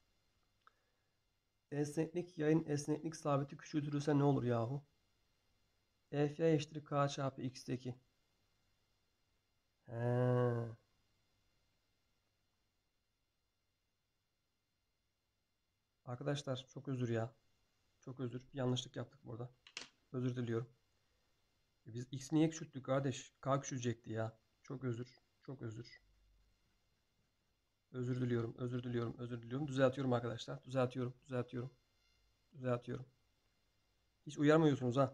Yayın esneklik sabiti küçültülürse ne olur yahu? F eşittir K çarpı X'teki. He. Arkadaşlar çok özür ya. Çok özür. Bir yanlışlık yaptık burada. Özür diliyorum. Biz X niye küçülttük kardeş? K küçülecekti ya. Çok özür. Çok özür. Özür diliyorum. Özür diliyorum. Özür diliyorum. Düzeltiyorum arkadaşlar. Düzeltiyorum. Düzeltiyorum. Düzeltiyorum. Hiç uyarmıyorsunuz ha.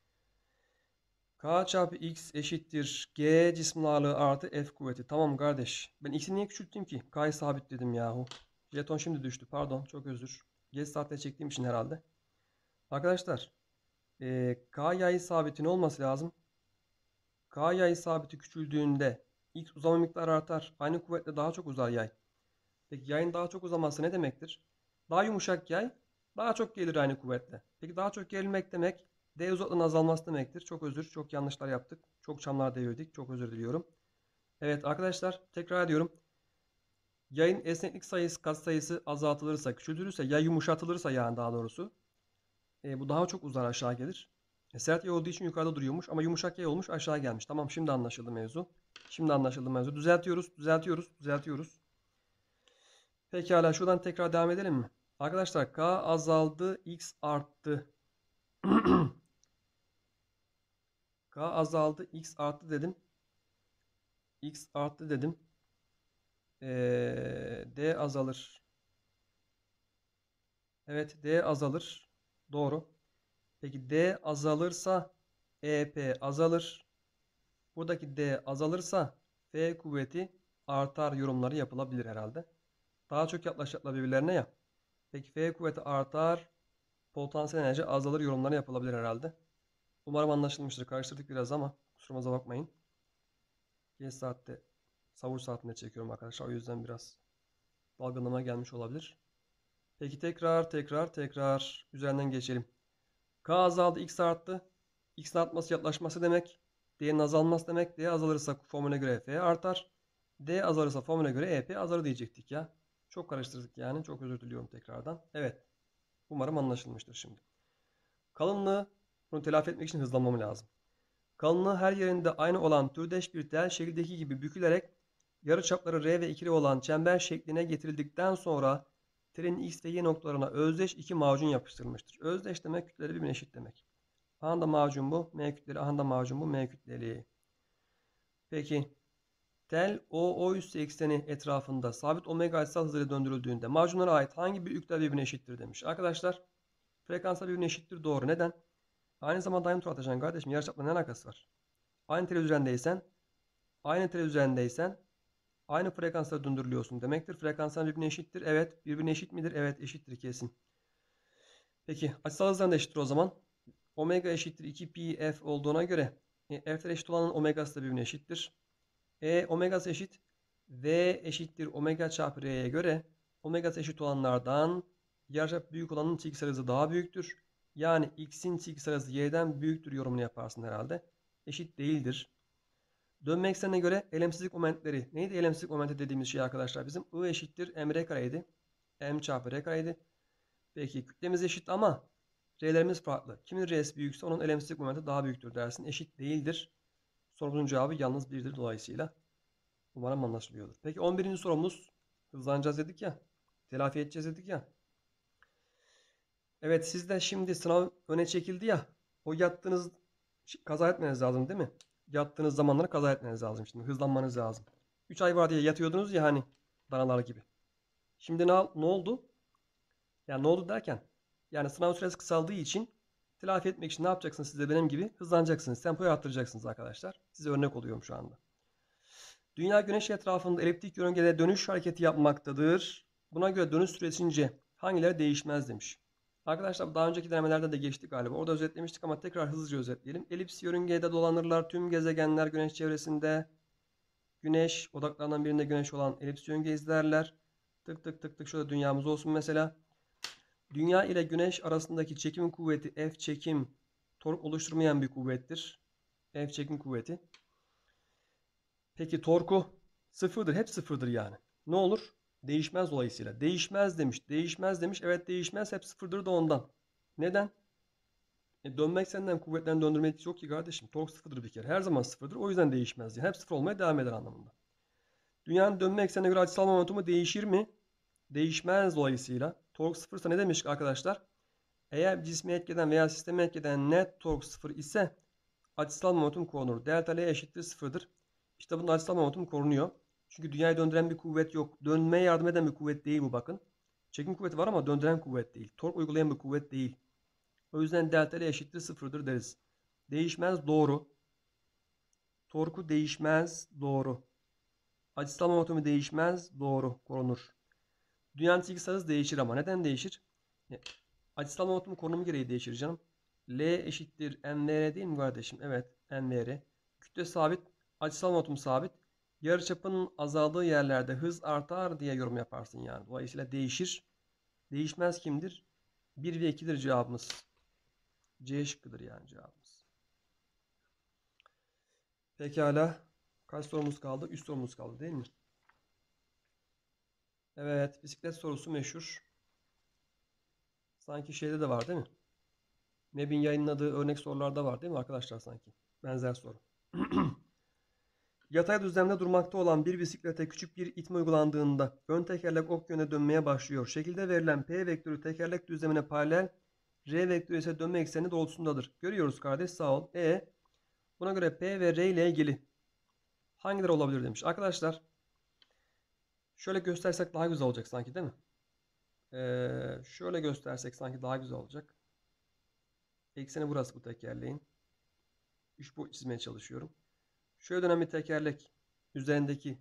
K çarpı X eşittir G cismin ağırlığı artı F kuvveti. Tamam kardeş. Ben X'i niye küçülttüm ki? K'yı sabitledim yahu. Jeton şimdi düştü. Pardon. Çok özür. Geç saatte çektiğim için herhalde. Arkadaşlar. K yayı sabiti ne olması lazım? K yayı sabiti küçüldüğünde X uzama miktarı artar. Aynı kuvvetle daha çok uzar yay. Peki yayın daha çok uzaması ne demektir? Daha yumuşak yay daha çok gelir aynı kuvvetle. Peki daha çok gerilmek demek D uzaklığının azalması demektir. Çok özür, çok yanlışlar yaptık. Çok çamlar devirdik. Çok özür diliyorum. Evet arkadaşlar tekrar ediyorum. Yayın esneklik sayısı, katsayısı azaltılırsa, küçültülürse, yay yumuşatılırsa yani daha doğrusu. Bu daha çok uzar, aşağı gelir. Sert yay olduğu için yukarıda duruyormuş ama yumuşak yay olmuş, aşağı gelmiş. Tamam, şimdi anlaşıldı mevzu. Şimdi anlaşıldı mevzu. Düzeltiyoruz, düzeltiyoruz, düzeltiyoruz. Pekala şuradan tekrar devam edelim mi? Arkadaşlar K azaldı, X arttı. K azaldı, X arttı dedim. X arttı dedim. D azalır. Evet, D azalır. Doğru. Peki D azalırsa EP azalır. Buradaki D azalırsa F kuvveti artar yorumları yapılabilir herhalde. Daha çok yaklaşacaklar birbirlerine ya. Peki F kuvveti artar, potansiyel enerji azalır yorumları yapılabilir herhalde. Umarım anlaşılmıştır. Karıştırdık biraz ama kusurumuza bakmayın. Geç saatte, sahur saatinde çekiyorum arkadaşlar. O yüzden biraz dalgınlığıma gelmiş olabilir. Peki tekrar üzerinden geçelim. K azaldı, X arttı. X'in artması yaklaşması demek. D'nin azalması demek. D azalırsa formüle göre F artar. D azalırsa formüle göre EP azalır diyecektik ya. Çok karıştırdık yani. Çok özür diliyorum tekrardan. Evet. Umarım anlaşılmıştır şimdi. Kalınlığı, bunu telafi etmek için hızlanmam lazım. Kalınlığı her yerinde aynı olan türdeş bir tel şekildeki gibi bükülerek yarıçapları R ve ikili olan çember şekline getirildikten sonra telin X ve Y noktalarına özdeş iki macun yapıştırılmıştır. Özdeş demek kütleleri birbirine eşit demek. Aha da macun bu, M kütleli, aha da macun bu, M kütleli. Peki, tel OO üssü ekseni etrafında sabit omega açısal hızıyla döndürüldüğünde macunlara ait hangi büyüklükler birbirine eşittir demiş. Arkadaşlar, frekanslar birbirine eşittir, doğru. Neden? Aynı zamanda aynı tur atacaksın kardeşim. Yarıçapla ne alakası var? Aynı tel üzerindeysen aynı frekansla döndürülüyorsun demektir. Frekanslar birbirine eşittir. Evet. Birbirine eşit midir? Evet, eşittir kesin. Peki açısal hızlar da eşittir o zaman. Omega eşittir 2 pi f olduğuna göre f'ler eşit olanın omegası da birbirine eşittir. Omegası eşit v eşittir omega çarpı r'ye göre omegası eşit olanlardan yarıçap büyük olanın çekisel hızı daha büyüktür. Yani x'in çekisel hızı y'den büyüktür yorumunu yaparsın herhalde. Eşit değildir. Dönme eksenine göre elemsizlik momentleri. Neydi elemsizlik momenti dediğimiz şey arkadaşlar? Bizim I eşittir m r kareydi. M çarpı r kareydi. Peki kütlemiz eşit ama R'lerimiz farklı. Kimin R'si büyükse onun elemsizlik momenti daha büyüktür dersin. Eşit değildir. Sorumuzun cevabı yalnız 1'dir dolayısıyla. Umarım anlaşılıyordur. Peki 11. sorumuz. Hızlanacağız dedik ya. Telafi edeceğiz dedik ya. Evet, sizde şimdi sınav öne çekildi ya. O yattığınız kaza etmeniz lazım değil mi? Yattığınız zamanları kaza etmeniz lazım şimdi. Hızlanmanız lazım. 3 ay var diye yatıyordunuz ya hani danalar gibi. Şimdi ne oldu? Yani ne oldu derken yani sınav süresi kısaldığı için telafi etmek için ne yapacaksınız siz de benim gibi? Hızlanacaksınız. Tempoyu arttıracaksınız arkadaşlar. Size örnek oluyorum şu anda. Dünya güneş etrafında eliptik yörüngede dönüş hareketi yapmaktadır. Buna göre dönüş süresince hangileri değişmez demiş. Arkadaşlar daha önceki denemelerde de geçtik galiba. Orada özetlemiştik ama tekrar hızlıca özetleyelim. Elips yörüngede dolanırlar tüm gezegenler güneş çevresinde. Güneş odaklarından birinde güneş olan elips yörünge izlerler. Tık tık tık tık şurada dünyamız olsun mesela. Dünya ile güneş arasındaki çekim kuvveti F çekim tork oluşturmayan bir kuvvettir. F çekim kuvveti. Peki torku sıfırdır. Hep sıfırdır yani. Ne olur? Değişmez dolayısıyla. Değişmez demiş. Değişmez demiş. Evet değişmez. Hep sıfırdır da ondan. Neden? Dönme ekseninden kuvvetlerini döndürme etkisi yok ki kardeşim. Tork sıfırdır bir kere. Her zaman sıfırdır. O yüzden değişmez. Yani hep sıfır olmaya devam eder anlamında. Dünyanın dönme eksenine göre açısal momentumu değişir mi? Değişmez dolayısıyla. Tork sıfırsa ne demiş arkadaşlar? Eğer cismi etkeden veya sistemi etkeden net tork sıfır ise açısal momentum korunur. Delta L eşittir sıfırdır. İşte bunun açısal momentum korunuyor. Çünkü dünyayı döndüren bir kuvvet yok. Dönmeye yardım eden bir kuvvet değil bu bakın. Çekim kuvveti var ama döndüren kuvvet değil. Tork uygulayan bir kuvvet değil. O yüzden delta L eşittir sıfırdır deriz. Değişmez doğru. Torku değişmez doğru. Açısal momentumu değişmez doğru korunur. Dünyanın çekisel hızı değişir ama neden değişir? Açısal momentum konumu gereği değişir canım. L eşittir mvr değil mi kardeşim? Evet mvr. Kütle sabit. Açısal momentum sabit. Yarıçapın azaldığı yerlerde hız artar diye yorum yaparsın yani. Dolayısıyla değişir. Değişmez kimdir? 1 ve 2'dir cevabımız. C şıkkıdır yani cevabımız. Pekala. Kaç sorumuz kaldı? 3 sorumuz kaldı değil mi? Evet. Bisiklet sorusu meşhur. Sanki şeyde de var değil mi? MEB'in yayınladığı örnek sorularda var değil mi arkadaşlar sanki? Benzer soru. Yatay düzlemde durmakta olan bir bisiklete küçük bir itme uygulandığında ön tekerlek ok yönüne dönmeye başlıyor. Şekilde verilen P vektörü tekerlek düzlemine paralel, R vektörü ise dönme ekseni doğrultusundadır. Görüyoruz kardeş sağ ol. Buna göre P ve R ile ilgili hangileri olabilir demiş. Arkadaşlar Şöyle göstersek daha güzel olacak sanki, değil mi? Şöyle göstersek sanki daha güzel olacak. Ekseni burası bu tekerleğin. 3 boyut çizmeye çalışıyorum. Şöyle dönen bir tekerlek üzerindeki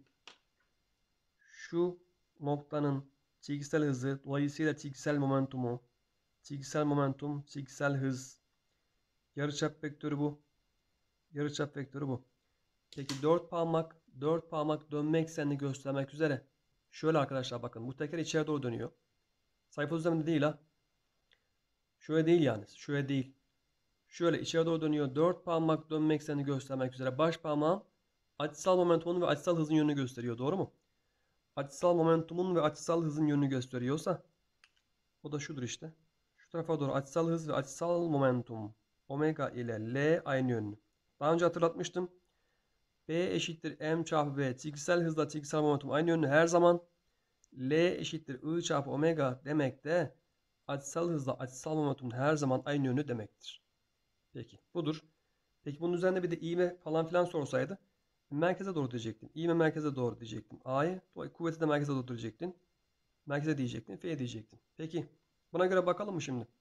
şu noktanın çizgisel hızı, dolayısıyla çizgisel momentumu, çizgisel momentum, çizgisel hız, yarıçap vektörü bu. Yarıçap vektörü bu. Peki 4 parmak dönme eksenini göstermek üzere. Şöyle arkadaşlar bakın, bu teker içeri doğru dönüyor. Sayfa düzleminde değil ha. Şöyle değil yani. Şöyle değil. Şöyle içeri doğru dönüyor. 4 parmak dönme eksenini göstermek üzere. Baş parmağım açısal momentumun ve açısal hızın yönünü gösteriyor. Doğru mu? Açısal momentumun ve açısal hızın yönünü gösteriyorsa o da şudur işte. Şu tarafa doğru açısal hız ve açısal momentum omega ile L aynı yönlü. Daha önce hatırlatmıştım. B eşittir m çarpı b. Çizgisel hızla çizgisel momentum aynı yönlü her zaman. L eşittir I çarpı omega demek de açısal hızla açısal momentum her zaman aynı yönlü demektir. Peki budur. Peki bunun üzerine bir de ivme falan filan sorsaydı merkeze doğru diyecektin. İvme merkeze doğru diyecektin. A'yı, kuvveti de merkeze doğru diyecektin. Merkeze diyecektin. F'ye diyecektin. Peki buna göre bakalım mı şimdi?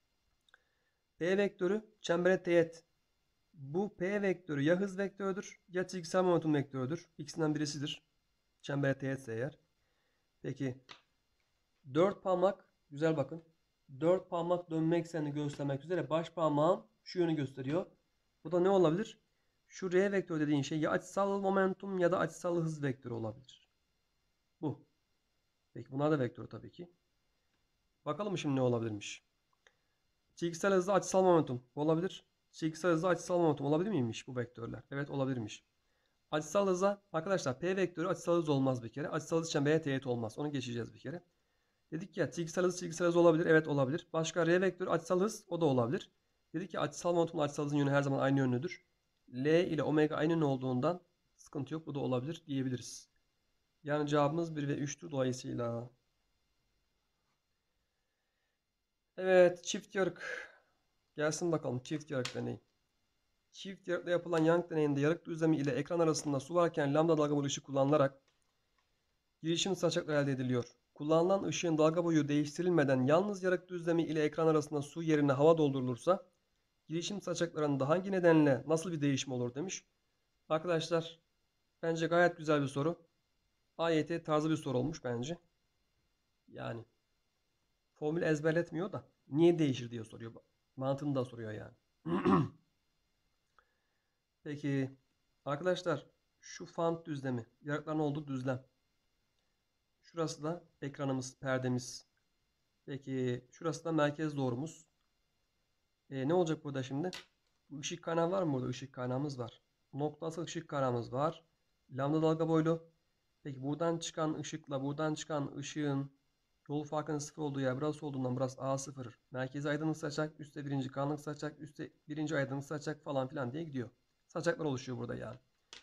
P vektörü çembere teğet. Bu P vektörü ya hız vektörüdür ya çizgisel momentum vektörüdür. İkisinden birisidir. Çembere teğetse eğer. Peki 4 parmak, güzel bakın. 4 parmak dönme eksenini göstermek üzere baş parmağım şu yönü gösteriyor. Bu da ne olabilir? Şu R vektörü dediğin şey ya açısal momentum ya da açısal hız vektörü olabilir. Bu. Peki bunlar da vektör tabii ki. Bakalım şimdi ne olabilirmiş? Çizgisel hızlı açısal momentum olabilir. Çizgisel hızlı açısal momentum olabilir miymiş bu vektörler? Evet olabilirmiş. Açısal hıza arkadaşlar P vektörü açısal hız olmaz bir kere. Açısal hız çembere teğet olmaz. Onu geçeceğiz bir kere. Dedik ya çizgisel hız olabilir. Evet olabilir. Başka R vektörü açısal hız o da olabilir. Dedik ki açısal momentumla açısal hızın yönü her zaman aynı yönlüdür. L ile omega aynı yönlü olduğundan sıkıntı yok. Bu da olabilir diyebiliriz. Yani cevabımız 1 ve 3'tür dolayısıyla. Evet çift yarık. Gelsin bakalım çift yarık deneyi. Çift yarıkla yapılan Young deneyinde yarık düzlemi ile ekran arasında su varken lambda dalga boyu ışık kullanılarak girişim saçakları elde ediliyor. Kullanılan ışığın dalga boyu değiştirilmeden yalnız yarık düzlemi ile ekran arasında su yerine hava doldurulursa girişim saçaklarında hangi nedenle nasıl bir değişim olur demiş. Arkadaşlar bence gayet güzel bir soru. AYT tarzı bir soru olmuş bence. Yani formül ezberletmiyor da niye değişir diye soruyor. Mantığını da soruyor yani. Peki arkadaşlar şu font düzlemi yarıkların olduğu düzlem. Şurası da ekranımız, perdemiz. Peki şurası da merkez doğrumuz. Ne olacak burada şimdi? Bu ışık kaynağı var mı burada? Işık kaynağımız var. Noktasal ışık kaynağımız var. Lambda dalga boylu. Peki buradan çıkan ışıkla buradan çıkan ışığın yol farkının sıfır olduğu yer burası olduğundan burası A0. Merkezi aydınlık saçak, üstte birinci karanlık saçak, üstte birinci aydınlık saçak falan filan diye gidiyor. Saçaklar oluşuyor burada yani.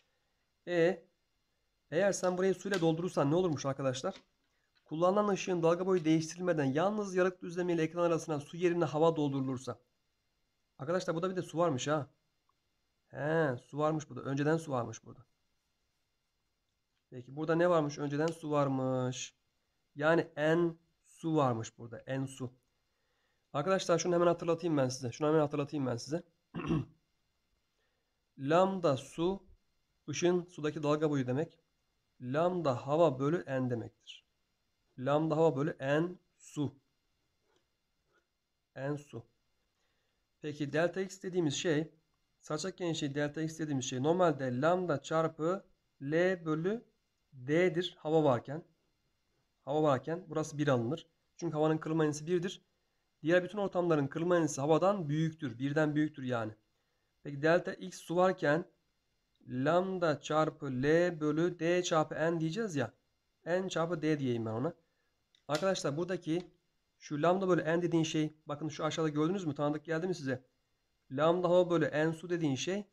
Eğer sen burayı suyla doldurursan ne olurmuş arkadaşlar? Kullanılan ışığın dalga boyu değiştirilmeden yalnız yarık düzlemi ile ekran arasına su yerine hava doldurulursa. Arkadaşlar burada bir de su varmış ha. He, su varmış burada. Önceden su varmış burada. Peki burada ne varmış? Önceden su varmış. Yani en su varmış burada. En su. Arkadaşlar şunu hemen hatırlatayım ben size. Lambda su ışığın sudaki dalga boyu demek. Lambda hava bölü n demektir. Lambda hava bölü n su. N su. Peki delta x dediğimiz şey, saçak genişliği delta x dediğimiz şey normalde lambda çarpı L bölü D'dir hava varken. Hava varken burası 1 alınır. Çünkü havanın kırılma enerjisi 1'dir. Diğer bütün ortamların kırılma enerjisi havadan büyüktür. Birden büyüktür yani. Peki delta x su varken lambda çarpı L bölü D çarpı N diyeceğiz ya. N çarpı D diyeyim ben ona. Arkadaşlar buradaki şu lambda bölü N dediğin şey, bakın şu aşağıda gördünüz mü? Tanıdık geldi mi size? Lambda hava bölü N su dediğin şey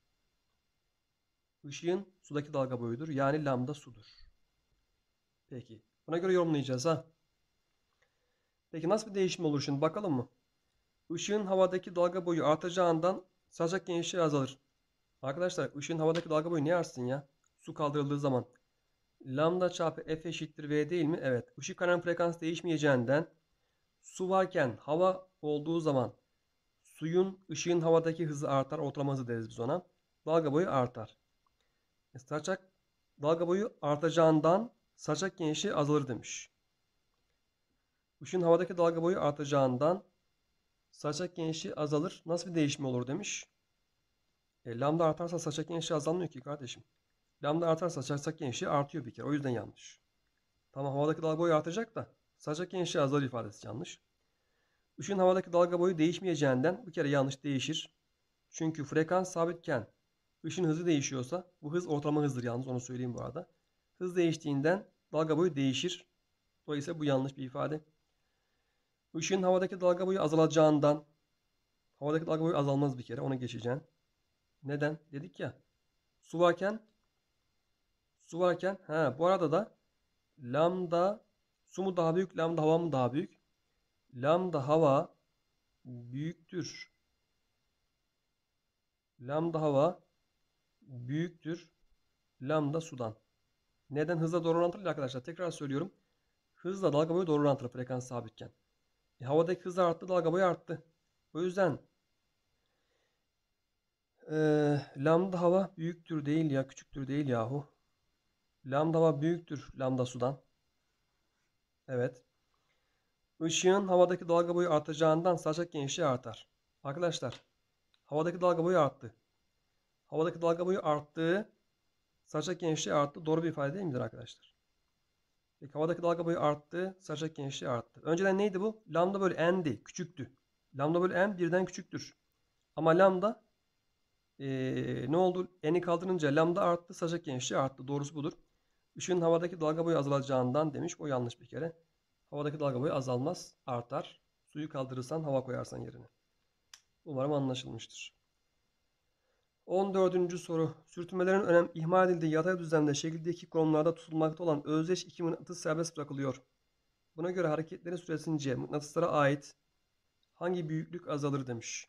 ışığın sudaki dalga boyudur. Yani lambda sudur. Peki. Buna göre yorumlayacağız ha. Peki nasıl bir değişim olur şimdi bakalım mı? Işığın havadaki dalga boyu artacağından saçak genişliği azalır. Arkadaşlar ışığın havadaki dalga boyu ne artsın ya? Su kaldırıldığı zaman. Lambda çarpı F eşittir V değil mi? Evet. Işık kaynağının frekansı değişmeyeceğinden su varken hava olduğu zaman suyun ışığın havadaki hızı artar. Ortalama hızı deriz biz ona. Dalga boyu artar. Saçak dalga boyu artacağından saçak genişliği azalır demiş. Işığın havadaki dalga boyu artacağından saçak genişliği azalır. Nasıl bir değişim olur demiş. Lambda artarsa saçak genişliği azalmıyor ki kardeşim. Lambda artarsa saçak genişliği artıyor bir kere. O yüzden yanlış. Tamam, havadaki dalga boyu artacak da saçak genişliği azalır ifadesi yanlış. Işığın havadaki dalga boyu değişmeyeceğinden bir kere yanlış, değişir. Çünkü frekans sabitken ışın hızı değişiyorsa bu hız ortalama hızdır, yalnız onu söyleyeyim bu arada. Hız değiştiğinden dalga boyu değişir. Dolayısıyla bu yanlış bir ifade. Işığın havadaki dalga boyu azalacağından havadaki dalga boyu azalmaz bir kere, ona geçeceğim. Neden? Dedik ya. Su varken bu arada da lambda su mu daha büyük, lambda hava mı daha büyük? Lambda hava büyüktür. Lambda hava büyüktür lambda sudan. Neden? Hızla doğru orantılı arkadaşlar. Tekrar söylüyorum. Hızla dalga boyu doğru orantılı frekans sabitken. Havadaki hız arttı, dalga boyu arttı. O yüzden lambda hava büyüktür değil ya, küçüktür değil yahu. Lambda hava büyüktür lambda sudan. Evet. Işığın havadaki dalga boyu artacağından saçak genişliği artar. Arkadaşlar, havadaki dalga boyu arttı. Havadaki dalga boyu arttığı, saçak genişliği arttı. Doğru bir ifade değil midir arkadaşlar? Peki havadaki dalga boyu arttı, saçak genişliği arttı. Önceden neydi bu? Lambda bölü n'di, küçüktü. Lambda bölü n birden küçüktür. Ama lambda ne oldu? N'i kaldırınca lambda arttı, saçak genişliği arttı. Doğrusu budur. Işığın havadaki dalga boyu azalacağından demiş. O yanlış bir kere. Havadaki dalga boyu azalmaz, artar. Suyu kaldırırsan, hava koyarsan yerine. Umarım anlaşılmıştır. 14. soru. Sürtünmelerin önem ihmal edildiği yatay düzlemde şekildeki konumlarda tutulmakta olan özdeş iki mıknatıs serbest bırakılıyor. Buna göre hareketlerin süresince mıknatıslara ait hangi büyüklük azalır demiş.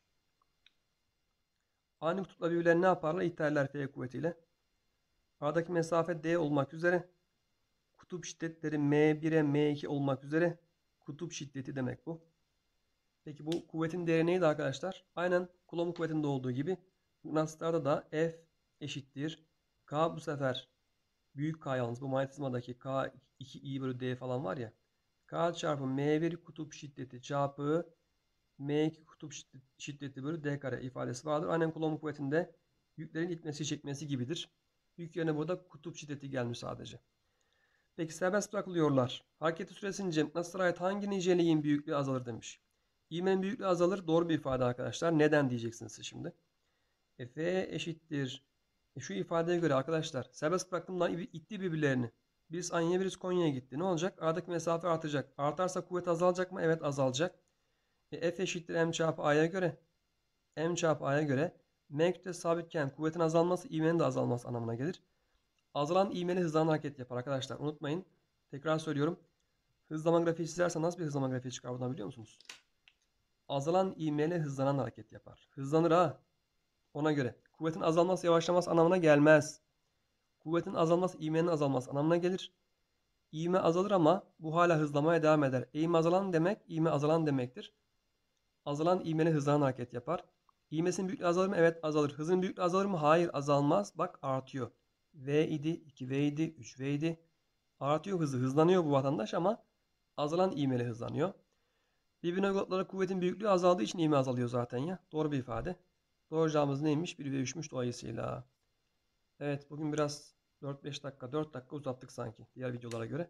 Aynı kutupla birbirlerine ne yaparlar? İttihaller F kuvvetiyle. Aradaki mesafe D olmak üzere. Kutup şiddetleri M1'e M2 olmak üzere. Kutup şiddeti demek bu. Peki bu kuvvetin değeri neydi arkadaşlar? Aynen Coulomb kuvvetinde olduğu gibi mıknatıslarda da F eşittir. K bu sefer büyük K, yalnız bu manyetizmadaki K 2I bölü D falan var ya. K çarpı M1 kutup şiddeti çarpı M2 kutup şiddeti bölü D kare ifadesi vardır. Aynen Coulomb kuvvetinde yüklerin itmesi çekmesi gibidir. Yük yerine burada kutup şiddeti gelmiş sadece. Peki serbest bırakılıyorlar. Hareketi süresince mıknatıslara ait hangi niceliğin büyüklüğü azalır demiş. İğmenin büyüklüğü azalır. Doğru bir ifade arkadaşlar. Neden diyeceksiniz siz şimdi. F eşittir. Şu ifadeye göre arkadaşlar serbest bıraktığımdan itti birbirlerini. Birisi Anya'ya, birisi Konya'ya gitti. Ne olacak? Aradaki mesafe artacak. Artarsa kuvvet azalacak mı? Evet, azalacak. F eşittir M çarpı A'ya göre. M çarpı A'ya göre M kütlesi sabitken kuvvetin azalması ivmenin de azalması anlamına gelir. Azalan ivmeli hızlanan hareket yapar arkadaşlar. Unutmayın. Tekrar söylüyorum. Hızlama grafiği çizersen nasıl bir hızlama grafiği çıkar buradan biliyor musunuz? Azalan ivmeyle hızlanan hareket yapar. Hızlanır ha. Ona göre. Kuvvetin azalması yavaşlaması anlamına gelmez. Kuvvetin azalması ivmenin azalması anlamına gelir. İvme azalır ama bu hala hızlamaya devam eder. Eğim azalan demek, ivme azalan demektir. Azalan ivmeyle hızlanan hareket yapar. İvmesinin büyüklüğü azalır mı? Evet, azalır. Hızın büyüklüğü azalır mı? Hayır, azalmaz. Bak, artıyor. V idi, 2V idi, 3V idi. Artıyor hızı. Hızlanıyor bu vatandaş ama azalan ivmeyle hızlanıyor. Birbirine uyguladıkları kuvvetin büyüklüğü azaldığı için ivme azalıyor zaten ya. Doğru bir ifade. Doğru cevabımız neymiş? 1 ve 3'müş dolayısıyla. Evet, bugün biraz 4-5 dakika, 4 dakika uzattık sanki diğer videolara göre.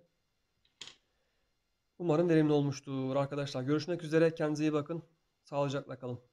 Umarım verimli olmuştur arkadaşlar. Görüşmek üzere. Kendinize iyi bakın. Sağlıcakla kalın.